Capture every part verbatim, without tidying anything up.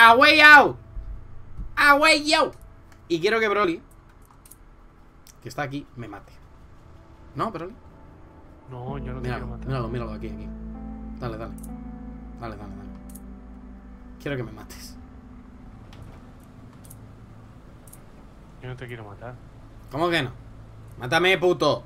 A way out. A way out. Y quiero que Broly, que está aquí, me mate. ¿No, Broly? No, yo no te Míralo, quiero matar. míralo, míralo, aquí, aquí. Dale, dale. Dale, dale, dale. Quiero que me mates. Yo no te quiero matar. ¿Cómo que no? Mátame, puto.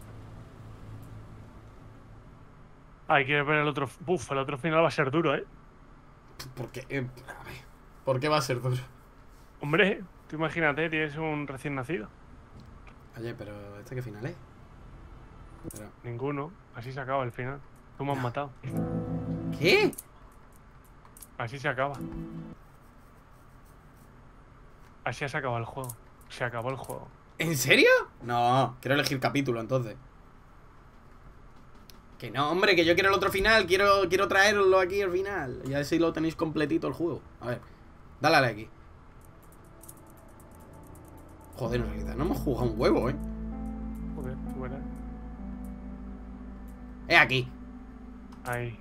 Ay, quieres ver el otro. Uf, el otro final va a ser duro, ¿eh? ¿Por qué? Eh, a ver, ¿por qué va a ser duro? Hombre, tú imagínate, tienes un recién nacido. Oye, pero ¿este qué final es? Pero... Ninguno. Así se acaba el final. Tú me has matado. ¿Qué? Así se acaba. Así se acaba el juego. Se acabó el juego. ¿En serio? No, quiero elegir capítulo entonces. Que no, hombre, que yo quiero el otro final. Quiero, quiero traerlo aquí al final. Y así lo tenéis completito el juego. A ver, dale a la aquí. Joder, en realidad no hemos jugado un huevo, ¿eh? Joder, tú verás. Es aquí. Ahí.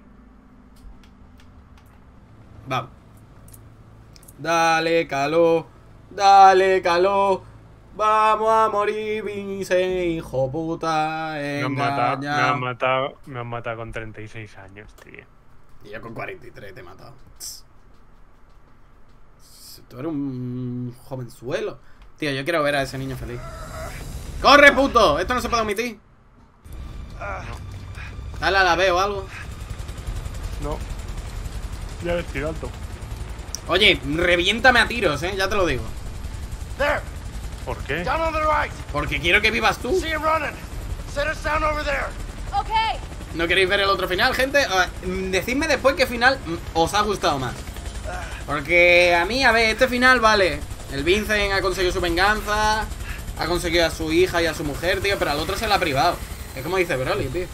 Vamos. Dale, calor. Dale, calor. Vamos a morir, Vince, hijo puta. Me han matado, me engañado. han matado, me han matado con treinta y seis años, tío. Y yo con cuarenta y tres te he matado. Tú eres un jovenzuelo. Tío, yo quiero ver a ese niño feliz. ¡Corre, puto! Esto no se puede omitir. Dale a la B o algo. No. Ya ves, tiro alto. Oye, reviéntame a tiros, eh. Ya te lo digo. There, ¿Por qué? down on the right. Porque quiero que vivas tú. See him running. Set us down over there. Okay. ¿No queréis ver el otro final, gente? Ah, decidme después qué final mm, os ha gustado más. Porque a mí, a ver, este final, vale. El Vincent ha conseguido su venganza. Ha conseguido a su hija y a su mujer, tío. Pero al otro se la ha privado. Es como dice Broly, tío.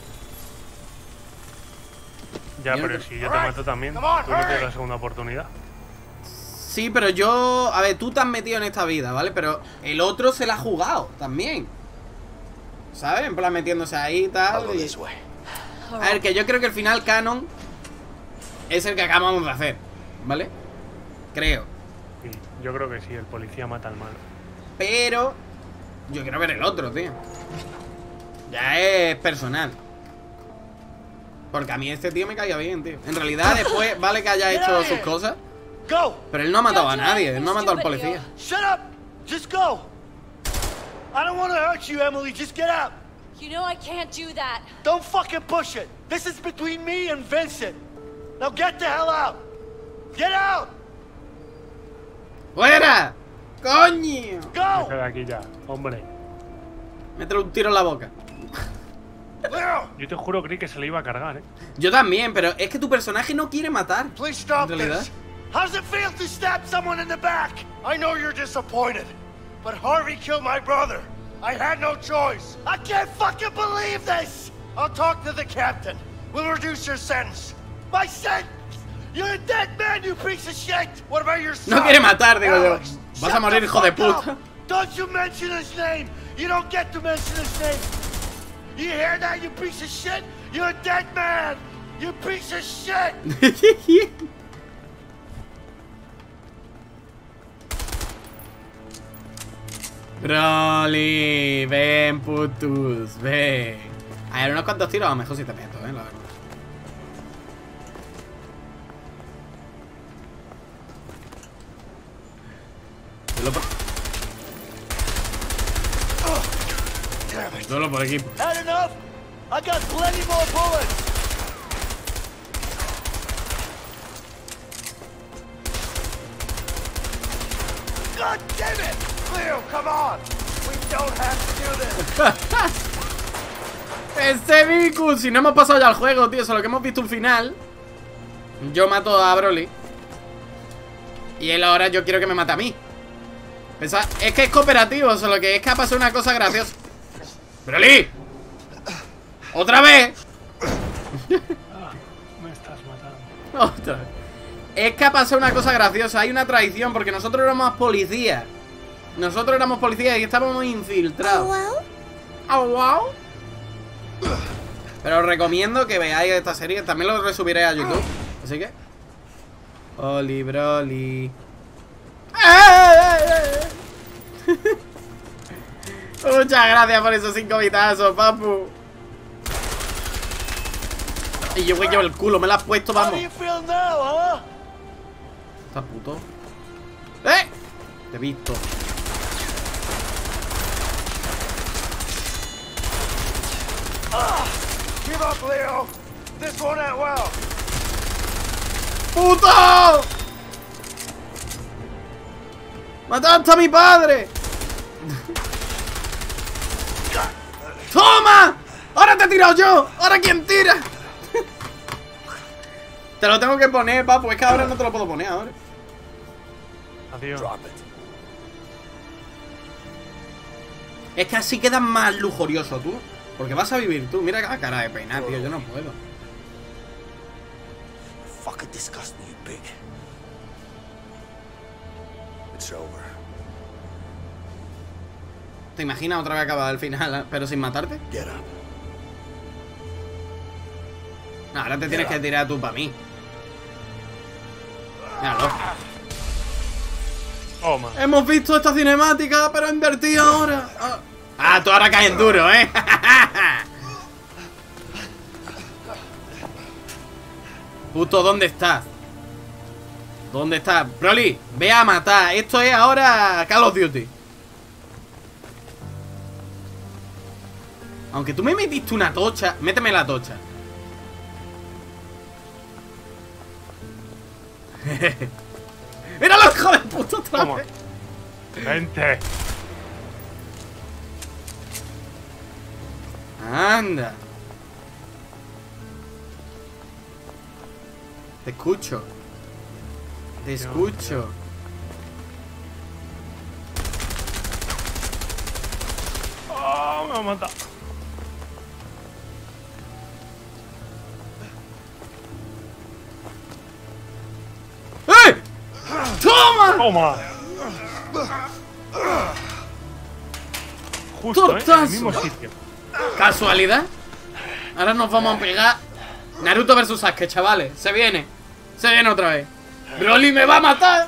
Ya, Yo pero no- si yo te mato también, tú Come on, no tienes hurry. la segunda oportunidad. Sí, pero yo... A ver, tú te has metido en esta vida, ¿vale? Pero el otro se la ha jugado también. ¿Sabes? En plan metiéndose ahí y tal. y- A ver, que yo creo que el final canon es el que acabamos de hacer, ¿vale? Creo. Sí, yo creo que sí, el policía mata al malo. Pero yo quiero ver el otro, tío. Ya es personal. Porque a mí este tío me caía bien, tío. En realidad después vale que haya hecho sus cosas, Go. pero él no ha matado a nadie. Él no ha matado al policía. Shut up. Just go. I don't want to hurt you, Emily. Just get out. You know I can't do that. Don't fucking push it. This is between me and Vincent. Now get the hell out. Get out. ¡Fuera! ¡Coño! Go. Deja de aquí ya, hombre. Métele un tiro en la boca. Leo, Yo te juro, creí que se le iba a cargar, eh. Yo también, pero es que tu personaje no quiere matar. please stop En realidad. this. How does it feel to stab someone in the back? I know you're disappointed, but Harvey killed my brother. I had no choice. I can't fucking believe this. I'll talk to the captain. We'll reduce your sentence. My sentence? You're a dead man, you piece of shit. What about your son? No quiere matar, digo yo. Alex, Vas a shut morir, the hijo de fuck up. puta. Don't you mention his name. You don't get to mention his name. You hear that, you piece of shit? You're a dead man. You piece of shit. Broly, ven, putus, ven. A ver, unos cuantos tiros a lo mejor si te meto, eh, la verdad. Duelo por... Damn it. Duelo por equipo. Had enough? I got plenty more bullets. God damn it! Leo, come on! We don't have to do this. ¡Ese Miku! Si no hemos pasado ya el juego, tío. Solo que hemos visto un final. Yo mato a Broly. Y él ahora yo quiero que me mate a mí. Pensa- Es que es cooperativo, solo que es que ha pasado una cosa graciosa. ¡Broly! ¡Otra vez! Me estás matando. Otra vez. Es que ha pasado una cosa graciosa. Hay una traición porque nosotros éramos policías. Nosotros éramos policías y estábamos infiltrados. Oh, wow. Pero os recomiendo que veáis esta serie. También lo resubiré a YouTube. Así que Oli, Broly. ¡Eh! Muchas gracias por esos cinco vitazos, papu. Y yo, güey, llevo el culo, me lo has puesto, How do vamos. you feel now, huh? ¿Estás puto? ¡Eh! Te he visto. Give up, Leo. This won't end well. ¡Puto! ¡Mataste a mi padre! ¡Toma! ¡Ahora te he tirado yo! ¡Ahora quién tira! Te lo tengo que poner, papu. Es que ahora no te lo puedo poner ahora. Adiós. Drop it. Es que así quedas más lujurioso tú. Porque vas a vivir tú. Mira la cara de pena, tío. Yo no puedo. Fucking disgust me, you pig. It's over. ¿Te imaginas otra vez acabar el final, pero sin matarte? Get up. No, ahora te tienes que tirar tú para mí. Míralo. Toma. Hemos visto esta cinemática, pero invertida ahora. Ah, ah, tú ahora caes en duro, ¿eh? Puto, ¿dónde estás? ¿Dónde estás? Broly, ve a matar. Esto es ahora Call of Duty. Aunque tú me metiste una tocha. Méteme la tocha. ¡Míralo, hijo de puta, otra Toma. vez! Vente. Anda. Te escucho. Te escucho. Oh, me ha matado. ¡Eh! ¡Toma! Toma. Justo, ¿eh? En Tortazo. el mismo sitio. ¿Casualidad? Ahora nos vamos a pegar. Naruto versus Sasuke, chavales. Se viene. Se viene otra vez. Broly me va a matar.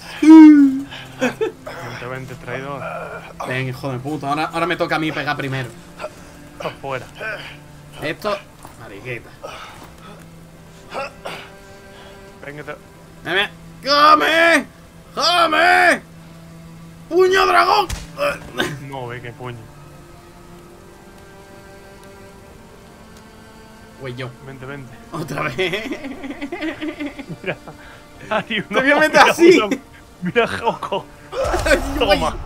Vente, vente, traidor. Venga, hijo de puta. Ahora, ahora me toca a mí pegar primero. Afuera. Esto. Mariquita. Venga, te... Dame. ¡Come! ¡Come! ¡Puño dragón! No, ve qué puño. Güey, yo. Vente, vente. Otra vez. Mira. Hay uno, Te voy a meter mira así. uno. Mira, Joko. Güey. Toma.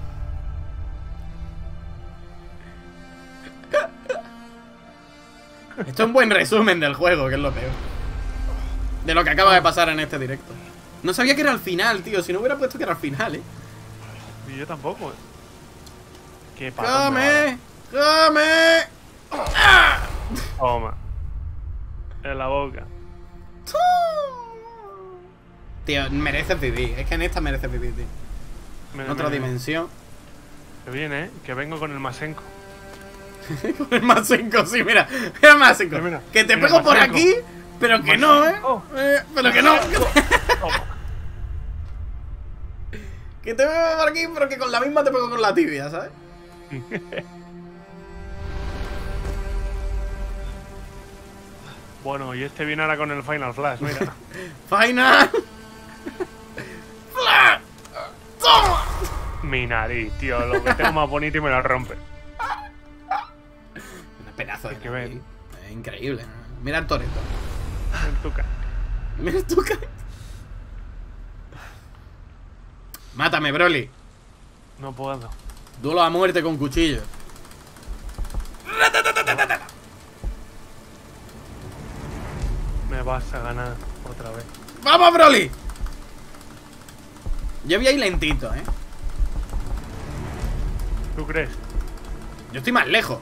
Esto es un buen resumen del juego, que es lo peor. De lo que acaba de pasar en este directo. No sabía que era el final, tío. Si no hubiera puesto que era el final, eh. Y yo tampoco. eh. Qué pato me ¡Come! ¡Come! va. Toma. En la boca. Tío, mereces vivir. Es que en esta mereces vivir, tío. Mira, En otra mira, dimensión. Que viene, eh. Que vengo con el Masenko. Con el más cinco, sí, mira. Mira el más cinco. Mira, mira. Que te Mira, pego por Masenko. aquí, pero que no, eh. Masenko. Eh, Pero que no. Toma. Que te pego por aquí, pero que con la misma te pego con la tibia, ¿sabes? Bueno, y este viene ahora con el Final Flash, mira. Final. Flash. ¡Toma! Mi nariz, tío. Lo que tengo más bonito y me lo rompe. Un pedazo de Hay que nariz. ver. Es increíble, ¿no? Mira el Toretto. En tu cara. Mira tu cara. Mátame, Broly. No puedo. Duelo a muerte con cuchillo. Me vas a ganar otra vez. ¡Vamos, Broly! Yo voy ahí lentito, ¿eh? ¿Tú crees? Yo estoy más lejos.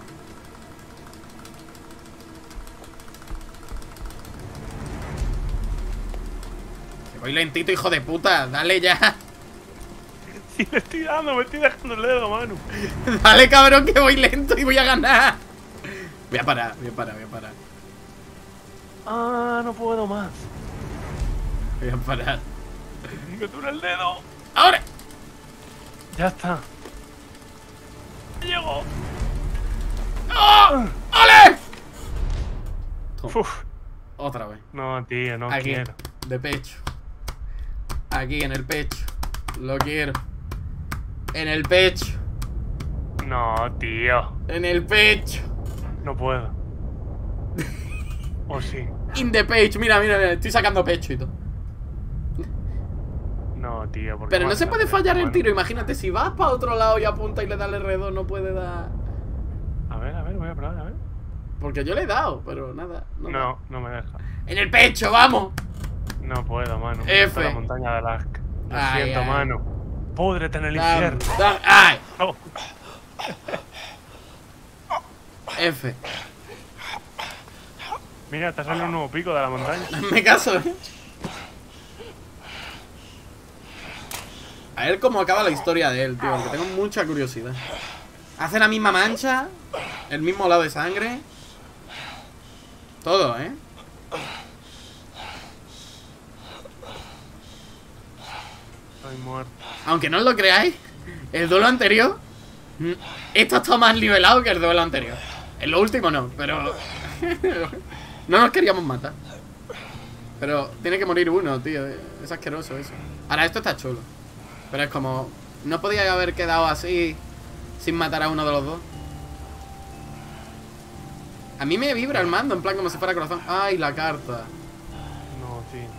Que voy lentito, hijo de puta. Dale ya. Sí, le estoy dando, me estoy dejando el dedo, Manu. Dale, cabrón, que voy lento y voy a ganar. Voy a parar, voy a parar, voy a parar. Ah, no puedo más. Voy a parar. ¡Me dura el dedo! ¡Ahora! Ya está. ¡Llego! ¡Oh! ¡Ole! Uf. Otra vez. No, tío, no Aquí, quiero. de pecho. Aquí, en el pecho. Lo quiero. En el pecho. No, tío. En el pecho. No puedo. ¿O sí? In the page. Mira, mira, mira. Estoy sacando pecho y todo. No, tío. ¿por qué Pero me no se haces puede esto, fallar el mano? tiro. Imagínate, si vas para otro lado y apunta y le das el R dos, no puede dar. A ver, a ver, voy a probar, a ver. Porque yo le he dado, pero nada. No, da. No, no me deja. En el pecho, vamos. No puedo, mano. F. Está la montaña de Alaska. Lo Ay, siento, ay. mano. Púdrete en el Dame, infierno. dame. ¡Ay! No. F. Mira, te sale un nuevo pico de la montaña. Hazme caso, eh. A ver cómo acaba la historia de él, tío. Porque tengo mucha curiosidad. Hace la misma mancha. El mismo lado de sangre. Todo, eh. Estoy muerto. Aunque no os lo creáis, el duelo anterior, mm, esto está más nivelado que el duelo anterior. En lo último no, pero no nos queríamos matar. Pero tiene que morir uno, tío. Es asqueroso eso. Ahora esto está chulo. Pero es como, no podía haber quedado así sin matar a uno de los dos. A mí me vibra el mando, en plan como si fuera corazón. Ay, la carta. No, tío.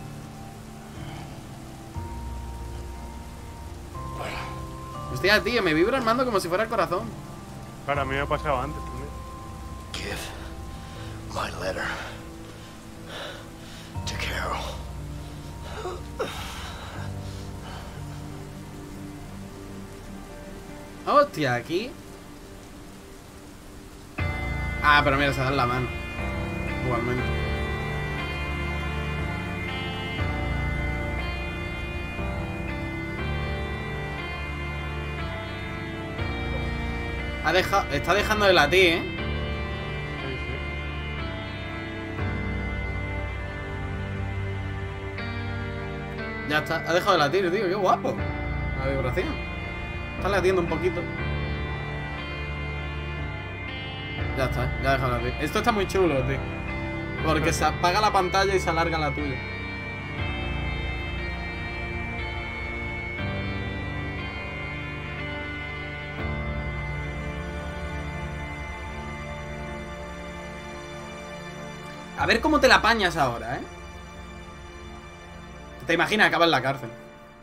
Hostia, tío, me vibra el mando como si fuera el corazón. Claro, a mí me ha pasado antes también. Give my letter to Carol. Hostia, aquí. Ah, pero mira, se da en la mano. Igualmente. Ha dejado, está dejando de latir, ¿eh? Sí, sí. Ya está, ha dejado de latir, tío. Qué guapo. La vibración. Está latiendo un poquito. Ya está, ya ha dejado de latir. Esto está muy chulo, tío. Porque se apaga la pantalla y se alarga la tuya. A ver cómo te la apañas ahora, ¿eh? ¿Te imaginas acabar en la cárcel?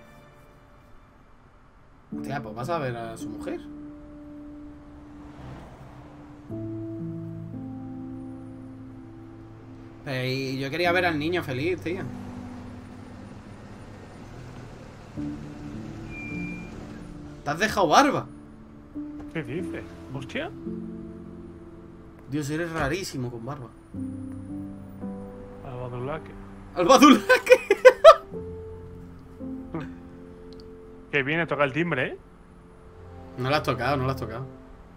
Hostia, pues vas a ver a su mujer. Pero y yo quería ver al niño feliz, tío. ¿Te has dejado barba? ¿Qué dices? ¿Hostia? Dios, eres rarísimo con barba. Albadulaque. ¡Al Badulaque! Que viene, toca el timbre, ¿eh? No lo has tocado, no lo has tocado.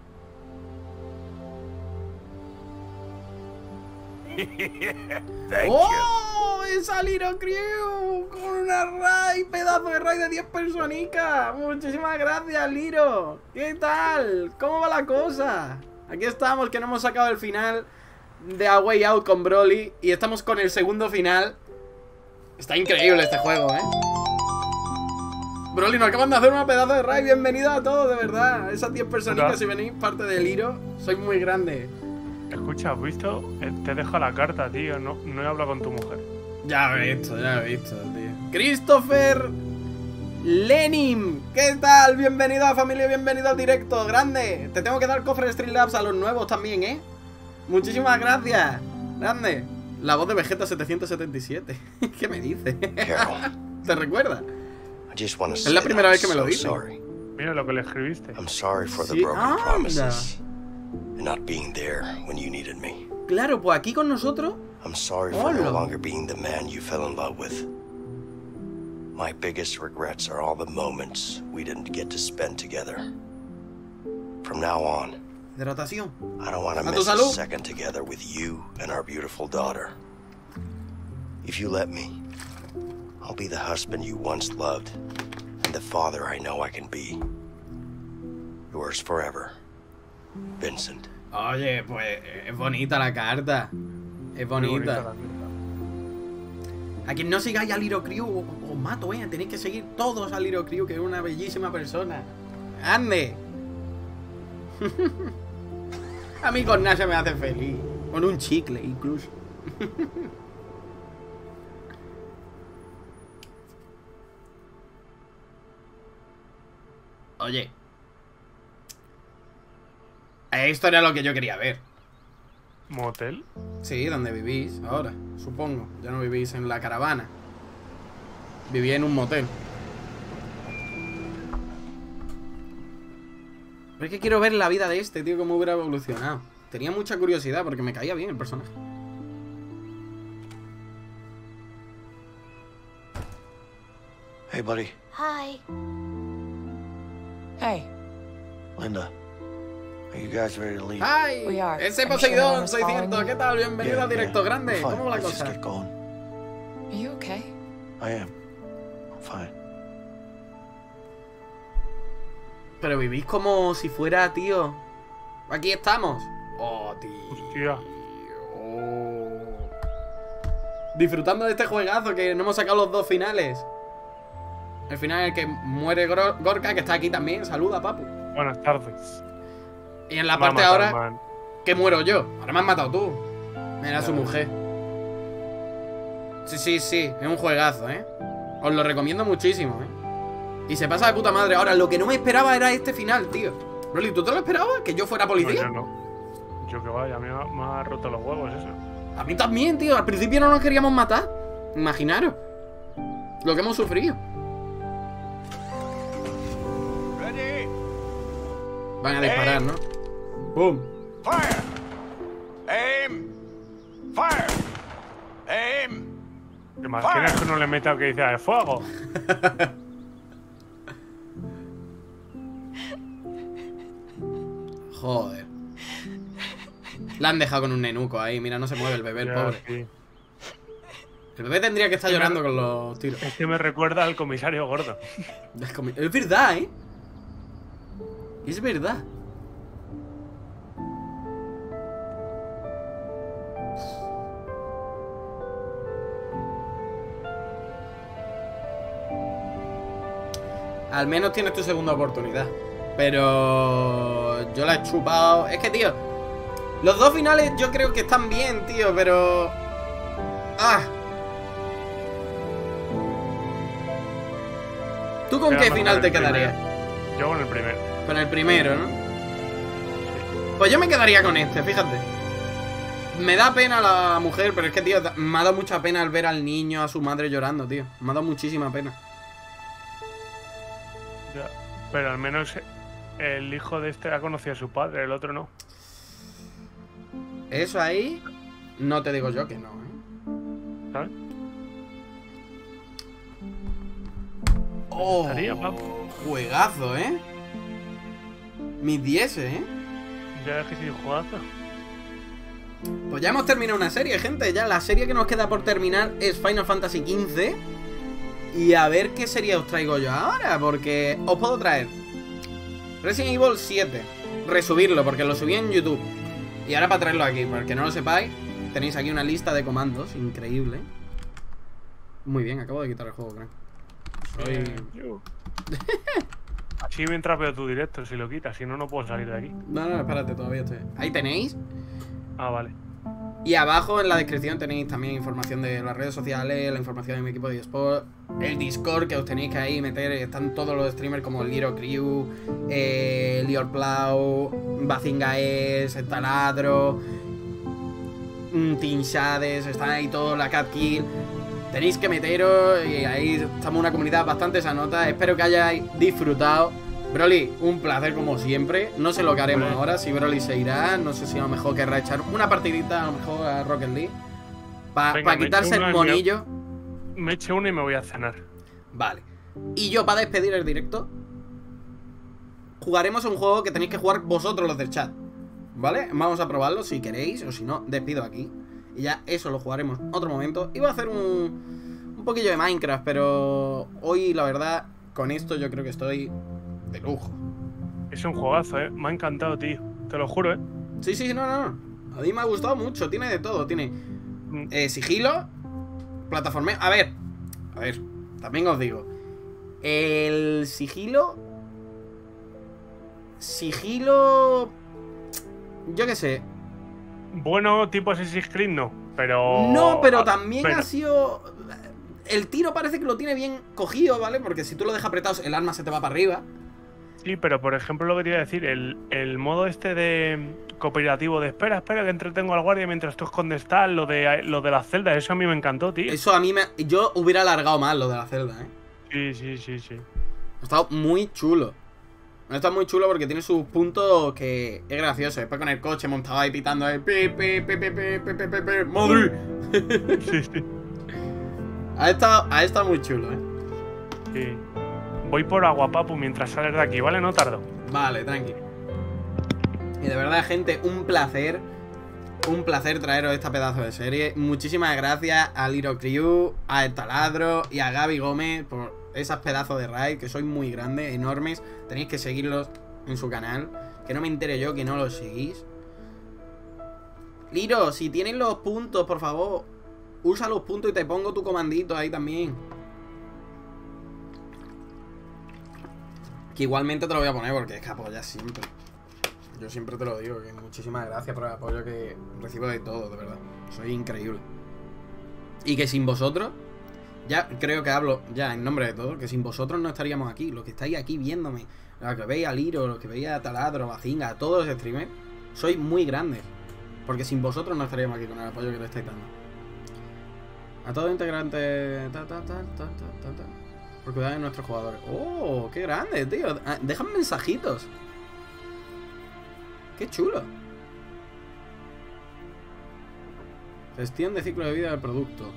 ¡Oh! ¡Esa Little Crew! Con una raid, pedazo de raid de diez personicas. Muchísimas gracias, Liro. ¿Qué tal? ¿Cómo va la cosa? Aquí estamos, que no hemos sacado el final de A Way Out con Broly. Y estamos con el segundo final. Está increíble este juego, ¿eh? Broly, nos acaban de hacer una pedazo de raid. Bienvenido a todos, de verdad. Esas diez personitas, si venís parte de Liro, soy muy grande. Escucha, ¿has visto? Eh, Te dejo la carta, tío. No, no he hablado con tu mujer. Ya lo he visto, ya lo he visto, tío. Christopher Lenin, ¿qué tal? Bienvenido a familia, bienvenido al directo, grande. Te tengo que dar cofre de Streamlabs a los nuevos también, ¿eh? Muchísimas gracias, grande. La voz de Vegeta setecientos setenta y siete. ¿Qué me dice? Carol, ¿Te recuerda? I just want to Es say la primera I'm vez que me lo so dice. sorry. Mira lo que le escribiste. I'm sorry for the Sí, broken anda. promises and not being there when you needed me. Claro, pues aquí con nosotros. I'm sorry for no Hola. longer being the man you fell in love with. My biggest regrets are all the moments we didn't get to spend together. From now on, Hidratación. I don't want to A tu miss a salud. second together with you and our beautiful daughter. If you let me, I'll be the husband you once loved, and the father I know I can be. Yours forever, Vincent. Oye, pues es bonita la carta. Es bonita. A quien no sigáis a Little Crew, os mato, eh. Tenéis que seguir todos a Little Crew, que es una bellísima persona. ¡Ande! A mí con Nasha me hace feliz. Con un chicle, incluso. Oye. Esto era lo que yo quería ver. ¿Motel? Sí, donde vivís ahora, supongo. Ya no vivís en la caravana. Viví en un motel. Pero es que quiero ver la vida de este, tío, cómo hubiera evolucionado. Tenía mucha curiosidad porque me caía bien el personaje. Hey, buddy. Hi. Hey. Linda. Are you guys ready to leave? ¡Ay! We are. Ese I'm Poseidón sure seiscientos, ¿qué tal? Bienvenido Yeah, a Directo yeah. Grande. We're fine. ¿Cómo va la Let's just cosa? get going. Are you okay? I am. I'm fine. Pero vivís como si fuera, tío. Aquí estamos. Oh, tío. Hostia. Oh. Disfrutando de este juegazo que no hemos sacado los dos finales. El final en el que muere Gor- Gorka, que está aquí también. Saluda, papu. Buenas tardes. Y en la Me ha parte matado, ahora man. que muero yo. Ahora me has matado tú. Mira su mujer. Sí, sí, sí. Es un juegazo, ¿eh? Os lo recomiendo muchísimo, ¿eh? Y se pasa de puta madre. Ahora, lo que no me esperaba era este final, tío. Broly, ¿tú te lo esperabas? ¿Que yo fuera No, policía? yo no. Yo que vaya, me ha, me ha roto los huevos eso. A mí también, tío. Al principio no nos queríamos matar. Imaginaros lo que hemos sufrido. Ready? Van a disparar, ¿no? ¡Pum! Fire! Aim! Fire! Aim! ¿Te imaginas que uno le meta que dice de fuego? Joder. La han dejado con un nenuco ahí. Mira, no se mueve el bebé, el Ya, pobre. sí. El bebé tendría que estar llorando con los tiros. Es que me recuerda al comisario gordo. Es comi- es verdad, ¿eh? Es verdad. Al menos tienes tu segunda oportunidad. Pero yo la he chupado. Es que, tío, los dos finales yo creo que están bien, tío, pero... Ah. ¿Tú con Queda qué mejor final el te primero. quedarías? Yo con el primero. Con el primero, ¿no? Pues yo me quedaría con este, fíjate. Me da pena la mujer, pero es que, tío, me ha dado mucha pena al ver al niño, a su madre llorando, tío. Me ha dado muchísima pena. Ya. Pero al menos el hijo de este ha conocido a su padre, el otro no. Eso ahí, no te digo yo que no, ¿eh? ¿Sabes? Oh, Estaría, papu. juegazo, ¿eh? Mis diez, ¿eh? Ya es que sí, un jugazo. Pues ya hemos terminado una serie, gente. Ya la serie que nos queda por terminar es Final Fantasy quince. Y a ver qué serie os traigo yo ahora, porque os puedo traer Resident Evil siete, resubirlo, porque lo subí en YouTube. Y ahora para traerlo aquí, para que no lo sepáis, tenéis aquí una lista de comandos, increíble. Muy bien, acabo de quitar el juego, creo. Soy... Bien, yo. Así mientras veo tu directo, si lo quitas, si no, no puedo salir de aquí. No, no, espérate, todavía estoy... Ahí tenéis. Ah, vale. Y abajo en la descripción tenéis también información de las redes sociales, la información de mi equipo de eSport, el Discord que os tenéis que ahí meter. Están todos los streamers como Little Crew, eh, Lior Plau, Bazinga Es, el Taladro, Team Shades, están ahí todos, la Cat Kill. Tenéis que meteros y ahí estamos una comunidad bastante sanota. Espero que hayáis disfrutado. Broly, un placer como siempre. No sé lo que haremos Bueno. ahora, si Broly se irá. No sé si a lo mejor querrá echar una partidita a lo mejor a Rocket League Para Venga, pa me quitarse echo el una y me- monillo. Me echo uno y me voy a cenar. Vale. Y yo, para despedir el directo, jugaremos a un juego que tenéis que jugar vosotros los del chat, ¿vale? Vamos a probarlo si queréis, o si no, despido aquí. Y ya eso lo jugaremos otro momento. Y voy a hacer un, un poquillo de Minecraft, pero hoy, la verdad, con esto yo creo que estoy de lujo. Es un juegazo, ¿eh? Me ha encantado, tío. Te lo juro, ¿eh? Sí, sí, no, no, no. A mí me ha gustado mucho. Tiene de todo. Tiene eh, sigilo, plataforma. A ver, a ver, también os digo. El sigilo... Sigilo... Yo qué sé. Bueno, tipo Assassin's Creed no, pero... No, pero también pero... ha sido... El tiro parece que lo tiene bien cogido, ¿vale? Porque si tú lo dejas apretado, el arma se te va para arriba. Sí, pero por ejemplo lo que te iba a decir, el, el modo este de cooperativo de espera, espera, que entretengo al guardia mientras tú escondes tal, lo de, lo de las celdas, eso a mí me encantó, tío. Eso a mí me... Yo hubiera alargado más lo de la celda, ¿eh? Sí, sí, sí, sí. Ha estado muy chulo. Ha estado muy chulo porque tiene sus puntos que es gracioso. Después con el coche montado ahí pitando ahí. Pi, pi, pi, pi, pi, pi, pi, pi, pi, ¡Madrid! Sí, sí. Ha estado, ha estado muy chulo, ¿eh? Sí. Voy por Aguapapu mientras sales de aquí, ¿vale? No tardo. Vale, tranqui. Y de verdad, gente, un placer. Un placer traeros esta pedazo de serie. Muchísimas gracias a Liro Crew, a El Taladro y a Gaby Gómez por esas pedazos de raid que sois muy grandes, enormes. Tenéis que seguirlos en su canal. Que no me entere yo que no los seguís. Liro, si tienes los puntos, por favor, usa los puntos y te pongo tu comandito ahí también. Que igualmente te lo voy a poner porque es que apoyas siempre. Yo siempre te lo digo, que muchísimas gracias por el apoyo que recibo de todo, de verdad. Soy increíble. Y que sin vosotros, ya creo que hablo ya en nombre de todos, que sin vosotros no estaríamos aquí. Los que estáis aquí viéndome, los que veis a Liro, los que veis a Taladro, a Zinga, a todos los streamers, sois muy grandes. Porque sin vosotros no estaríamos aquí con el apoyo que le estáis dando. A todos integrantes... Ta, ta, ta, ta, ta, ta, ta. Por cuidar de nuestros jugadores. ¡Oh! ¡Qué grande, tío! Dejan mensajitos. ¡Qué chulo! Gestión de ciclo de vida del producto.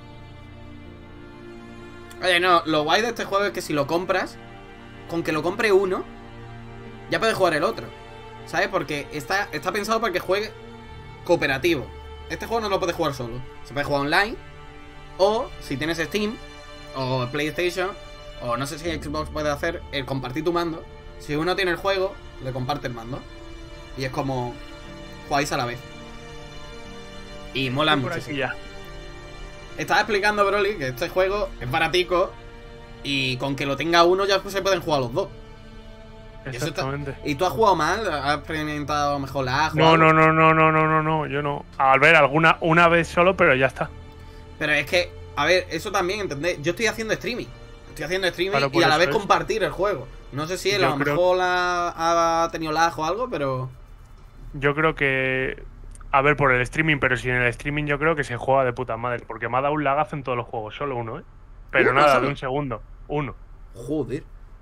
Oye, no, lo guay de este juego es que si lo compras, con que lo compre uno, ya puedes jugar el otro. ¿Sabes? Porque está, está pensado para que juegue cooperativo. Este juego no lo puedes jugar solo. Se puede jugar online. O, si tienes Steam o PlayStation, o no sé si Xbox puede hacer, el compartir tu mando. Si uno tiene el juego, le comparte el mando. Y es como jugáis a la vez. Y mola mucho. Estaba explicando, Broly, que este juego es baratico. Y con que lo tenga uno ya se pueden jugar los dos. Exactamente. Está... ¿Y tú has jugado mal? ¿Has experimentado mejor la A? No, no, no, no, no, no, no, no, yo no. Al ver, alguna, una vez solo, pero ya está. Pero es que, a ver, eso también, ¿entendés? Yo estoy haciendo streaming. Estoy haciendo streaming claro, y a la vez es. compartir el juego. No sé si él Yo a lo creo... mejor la, ha tenido lag o algo, pero... Yo creo que... A ver, por el streaming, pero si en el streaming yo creo que se juega de puta madre. Porque me ha dado un lagazo en todos los juegos, solo uno, ¿eh? Pero ¿Uno nada, solo? de un segundo. Uno. Joder.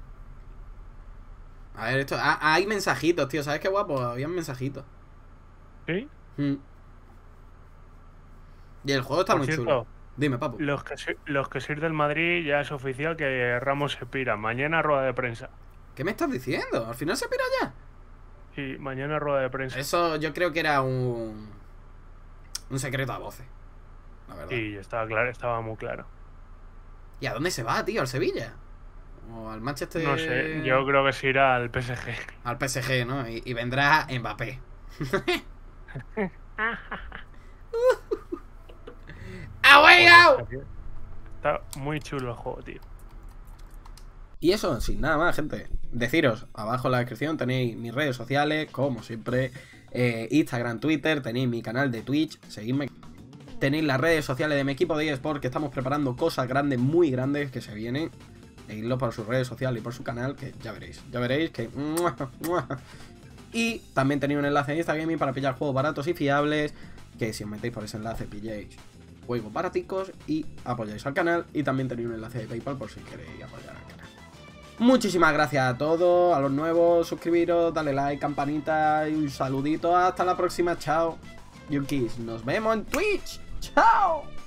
A ver, esto... Ah, hay mensajitos, tío. ¿Sabes qué guapo? Había mensajitos. ¿Sí? Mm. Y el juego está Por muy cierto, chulo. Dime, papu. Los que, los que sois del Madrid ya es oficial que Ramos se pira. Mañana rueda de prensa. ¿Qué me estás diciendo? ¿Al final se pira ya? Sí, mañana rueda de prensa. Eso yo creo que era un... Un secreto a voces. La verdad. Sí, estaba claro, estaba muy claro. ¿Y a dónde se va, tío? ¿Al Sevilla? ¿O al Manchester? No sé, yo creo que se irá al P S G. Al P S G, ¿no? Y, y vendrá Mbappé. ¡Away, Está muy chulo el juego, tío. Y eso, sin nada más, gente. Deciros, abajo en la descripción tenéis mis redes sociales, como siempre. Eh, Instagram, Twitter, tenéis mi canal de Twitch, seguidme. Tenéis las redes sociales de mi equipo de eSport, que estamos preparando cosas grandes, muy grandes, que se vienen. Seguidlo por sus redes sociales y por su canal, que ya veréis. Ya veréis que... Y también tenéis un enlace en Instagaming para pillar juegos baratos y fiables, que si os metéis por ese enlace pilléis juegos baraticos y apoyáis al canal. Y también tenéis un enlace de PayPal por si queréis apoyar al canal. Muchísimas gracias a todos, a los nuevos, suscribiros, dale like, campanita y un saludito. Hasta la próxima, chao. Yukis, nos vemos en Twitch. Chao.